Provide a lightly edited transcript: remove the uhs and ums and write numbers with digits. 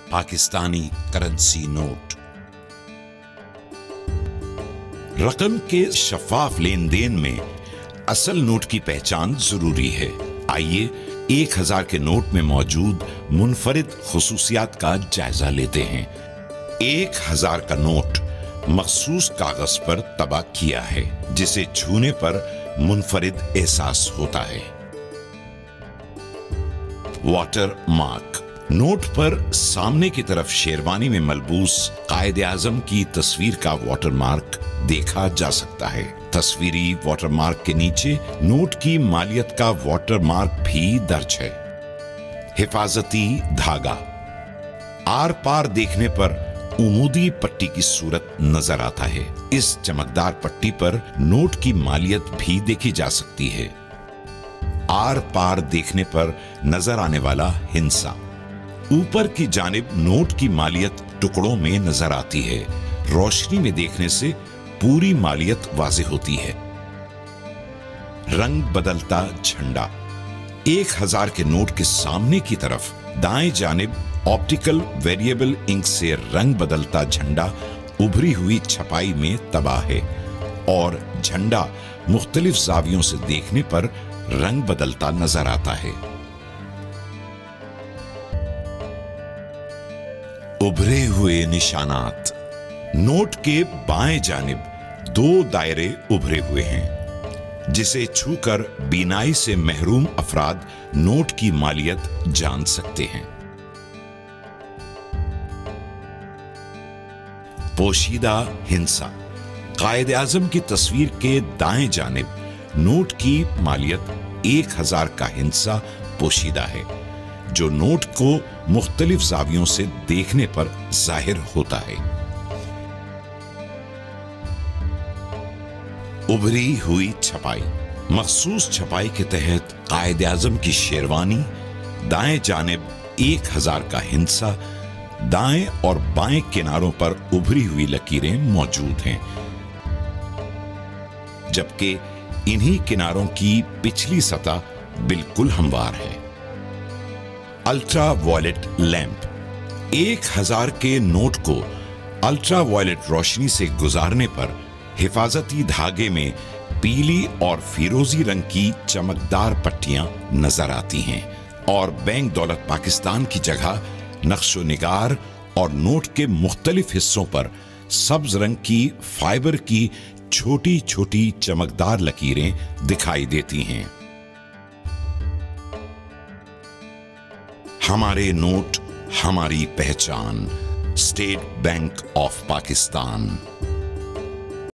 Pakistani currency note. रकम के शफाफ लेन then में असल नोट की पहचान जरूरी है। आइए 1000 के नोट में मौजूद मुनफरिद खुसूसियात का जायजा लेते हैं। 1000 का नोट मखसूस कागज पर तबा किया है, जिसे छूने पर मुनफरिद एहसास होता है। Water mark. नोट पर सामने की तरफ शेरवानी में मलबूस कायदे आजम की तस्वीर का वाटर मार्क देखा जा सकता है। तस्वीरी वाटर मार्क के नीचे नोट की मालियत का वाटर मार्क भी दर्ज है। हिफाजती धागा। आर पार देखने पर उमूदी पट्टी की सूरत नजर आता है। इस चमकदार पट्टी पर नोट की मालियत भी देखी जा सकती है। आर पार देखने पर नजर आने वाला हिंसा। ऊपर की जानिब नोट की मालियत टुकड़ों में नजर आती है। रोशनी में देखने से पूरी मालियत वाज़ेह होती है। रंग बदलता झंडा। 1000 के नोट के सामने की तरफ दाएं जानिब ऑप्टिकल वेरिएबल इंक से रंग बदलता झंडा उभरी हुई छपाई में तबाह है और झंडा मुख्तलिफ जावियों से देखने पर रंग बदलता नजर आता है। उभरे हुए निशानात। नोट के बाएं जानिब 2 दायरे उभरे हुए हैं, जिसे छूकर बीनाई से महरूम अफराद नोट की मालियत जान सकते हैं। पोशीदा हिंसा। कायदे आजम की तस्वीर के दाएं जानिब नोट की मालियत 1000 का हिंसा पोशीदा है, जो नोट को मुख्तलिफ जावियों से देखने पर जाहिर होता है। उभरी हुई छपाई। मखसूस छपाई के तहत कायदे आजम की शेरवानी, दाएं जानिब 1000 का हिंसा, दाएं और बाएं किनारों पर उभरी हुई लकीरें मौजूद हैं, जबकि इन्हीं किनारों की पिछली सतह बिल्कुल हमवार है। Ultra violet lamp. 1000 के नोट को अल्ट्रा वायलेट रोशनी से गुजारने पर हिफाजती धागे में पीली और फिरोजी रंग की चमकदार पट्टियां नजर आती हैं और बैंक दौलत पाकिस्तान की जगह नक्शो निगार और नोट के मुख्तलिफ हिस्सों पर सब्ज रंग की फाइबर की छोटी छोटी चमकदार लकीरें दिखाई देती हैं। हमारे नोट, हमारी पहचान। State Bank of Pakistan.